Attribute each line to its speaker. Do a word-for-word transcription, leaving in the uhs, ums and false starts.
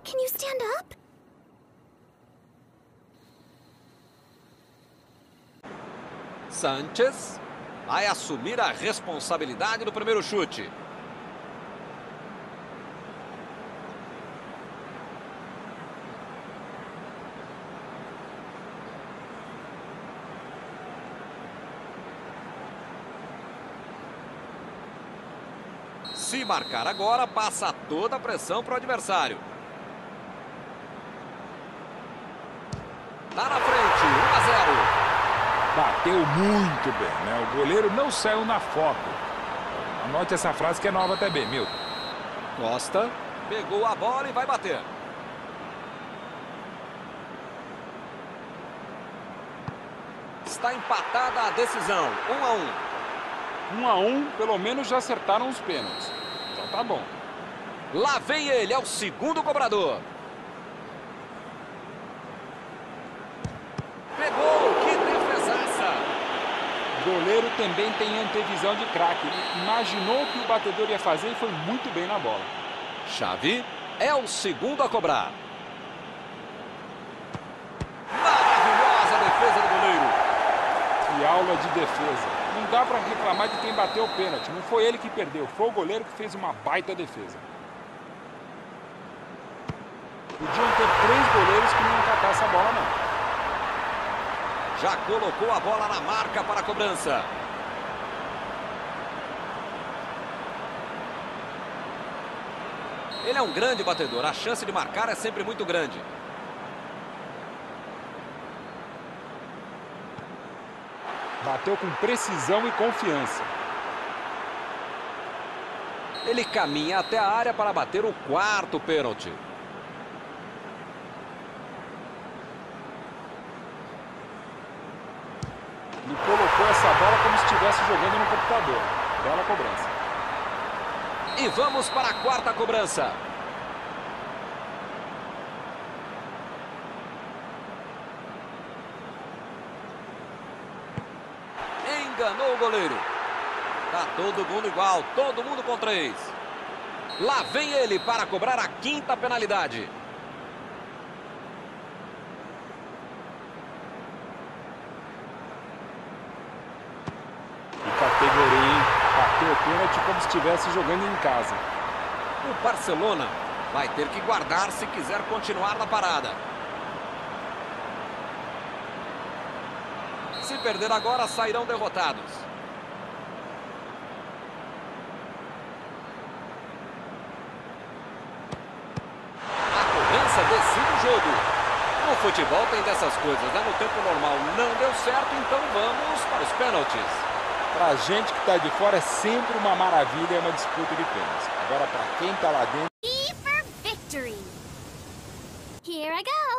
Speaker 1: Can you stand up?
Speaker 2: Sanchez vai assumir a responsabilidade do primeiro chute. Se marcar agora, passa toda a pressão para o adversário. Tá na frente, um a zero.
Speaker 3: Bateu muito bem, né? O goleiro não saiu na foto. Anote essa frase que é nova também, Milton.
Speaker 2: Costa pegou a bola e vai bater. Está empatada a decisão, um a um.
Speaker 3: Um a um, pelo menos já acertaram os pênaltis. Então tá bom.
Speaker 2: Lá vem ele, é o segundo cobrador. Pegou, que defesaça!
Speaker 3: O goleiro também tem antevisão de craque. Ele imaginou o que o batedor ia fazer e foi muito bem na bola.
Speaker 2: Xavi é o segundo a cobrar. Maravilhosa defesa do goleiro.
Speaker 3: Que aula de defesa. Não dá para reclamar de quem bateu o pênalti. Não foi ele que perdeu, foi o goleiro que fez uma baita defesa. Podiam ter três goleiros que não iam catar essa bola, não.
Speaker 2: Já colocou a bola na marca para a cobrança. Ele é um grande batedor, a chance de marcar é sempre muito grande.
Speaker 3: Bateu com precisão e confiança.
Speaker 2: Ele caminha até a área para bater o quarto pênalti.
Speaker 3: Ele colocou essa bola como se estivesse jogando no computador. Bela cobrança.
Speaker 2: E vamos para a quarta cobrança. Enganou o goleiro. Tá todo mundo igual, todo mundo com três. Lá vem ele para cobrar a quinta penalidade.
Speaker 3: Que categoria, hein? Bateu o pênalti como se estivesse jogando em casa.
Speaker 2: O Barcelona vai ter que guardar se quiser continuar na parada. Se perder agora, sairão derrotados. A cobrança decide o jogo. No futebol tem dessas coisas, né? No tempo normal não deu certo, então vamos para os pênaltis.
Speaker 3: Pra gente que tá de fora é sempre uma maravilha, é uma disputa de pênaltis. Agora pra quem tá lá dentro...
Speaker 1: E for victory! Here I go!